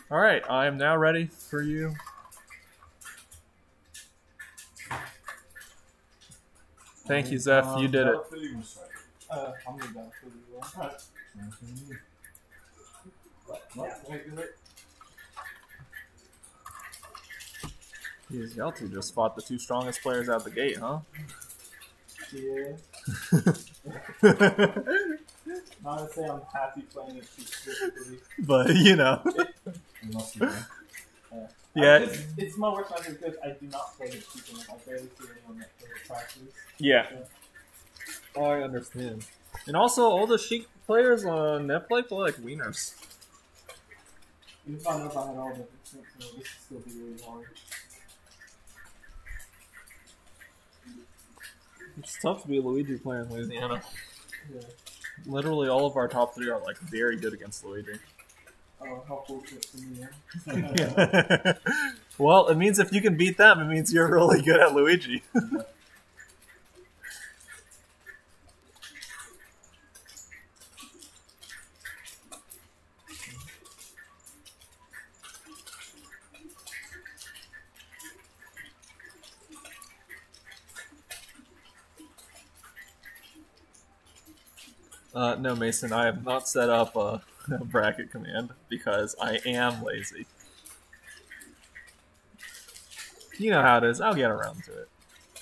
All right, I am now ready for you. Thank you, Zeph. You did it. I'm gonna go for you. Jeez, y'all two just fought the two strongest players out the gate, huh? Yeah. Not to say I'm happy playing it specifically. But, you know. Yeah. It's my worst match because I do not play it people. I barely see anyone that plays practice. Yeah. So, Oh, I understand. And also, all the Sheik players on NetPlay play like wieners. even if I know if I had all the percent, this would still be really hard. It's tough to be a Luigi player in Louisiana. Yeah. Literally, all of our top three are like very good against Luigi. Oh, how fortunate for me, yeah. Well, it means if you can beat them, it means you're really good at Luigi. No, Mason, I have not set up a bracket command because I am lazy. You know how it is. I'll get around to it.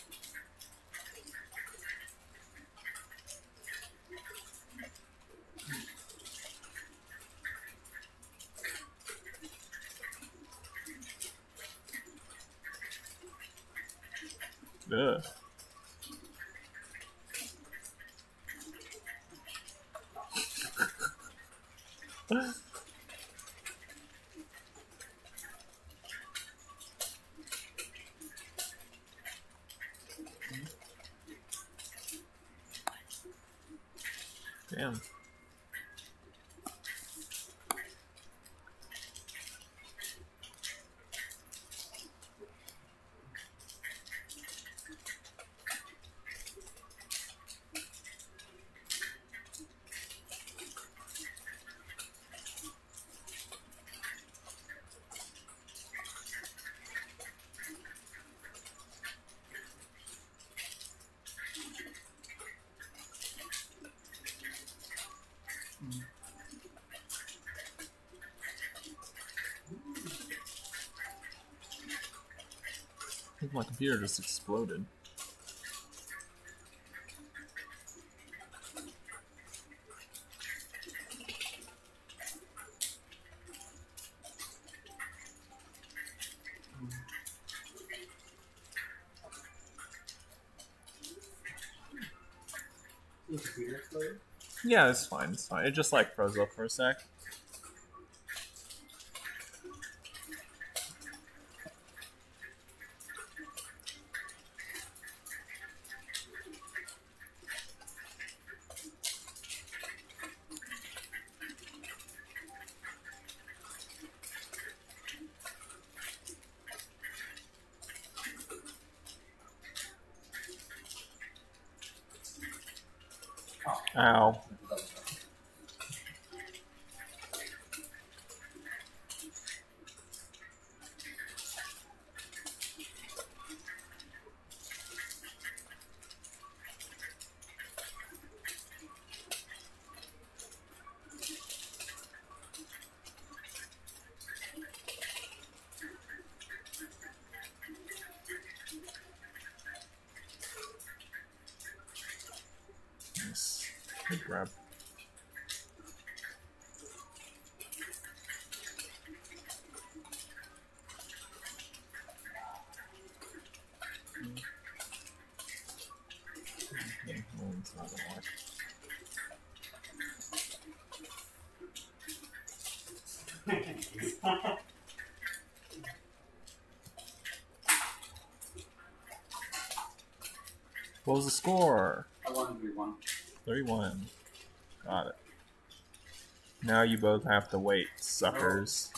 Ugh. Damn. I think my computer just exploded. Yeah, it's fine. It's fine. It just like froze up for a sec. Ow. Nice. Good grab. Okay, well, it's not gonna work. What was the score? I won 3-1. 31. Got it. Now you both have to wait, suckers.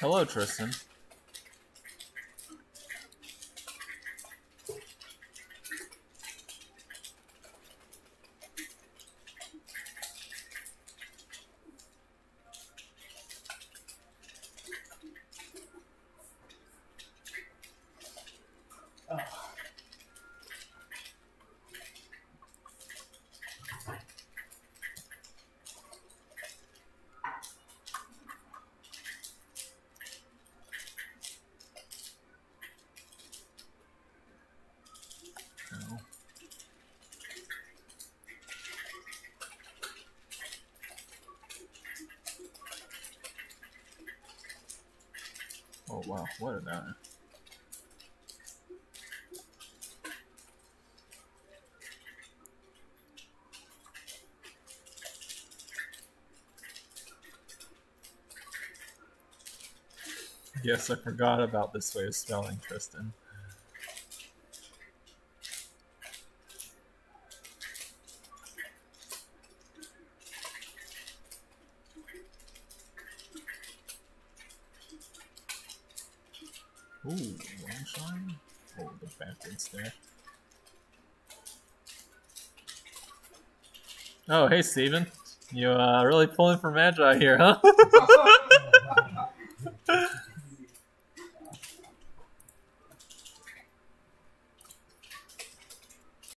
Hello, Tristan. No. Oh wow, what a die. Yes, I forgot about this way of spelling, Tristan. Ooh, one shine? Oh, the backwards there. Oh, hey, Steven. You really pulling for Magi here, huh?